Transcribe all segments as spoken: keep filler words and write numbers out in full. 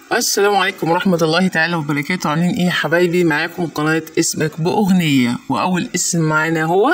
السلام عليكم ورحمة الله تعالى وبركاته. عاملين ايه يا حبايبي؟ معاكم قناة اسمك بأغنية، وأول اسم معانا هو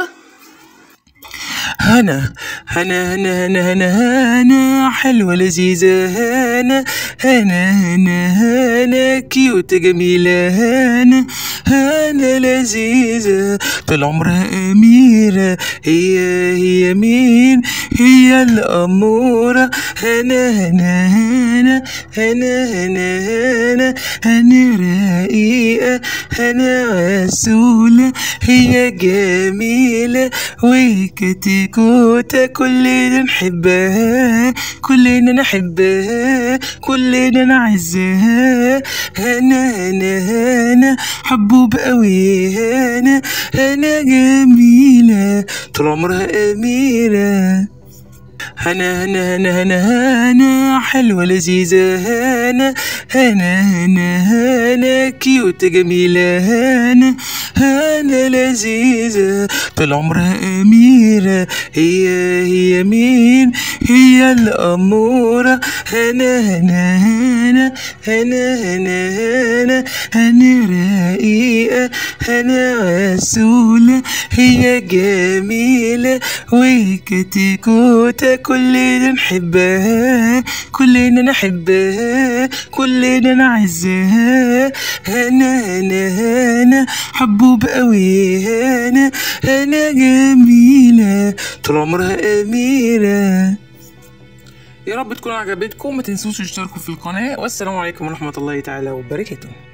هنا. هنا هنا هنا هنا هنا حلوة لذيذة، هنا هنا هنا هنا كيوت جميلة، هنا هنا لذيذة طول عمرها أميرة. هي هي مين؟ هي الأمورة. هنا هنا هنا هنا هنا هنا هنا رقيقة، هنا عسولة، هي جميلة وكتكوتة، كلنا نحبها، كلنا نحبها، كلنا نعزها. هنا هنا هنا حبوب قوي، هنا هنا جميلة طول عمرها أميرة. هنا هنا هنا هنا هنا حلوة لذيذة، هنا هنا هنا هنا كيوت جميلة، هنا هنا لذيذة طول عمرها أميرة. هي هي مين؟ هي الأمورة. هنا هنا هنا هنا هنا هنا هنا رقيقة، هنا عسولة، هي جميلة وكتكوتة، كلنا نحبها، كلنا نحبها، كلنا نعزها. هنا هنا هنا حبوب قوي، هنا هنا جميلة طول عمرها أميرة. يا رب تكون عجبتكم، ما تنسوش تشتركوا في القناة، والسلام عليكم ورحمة الله تعالى وبركاته.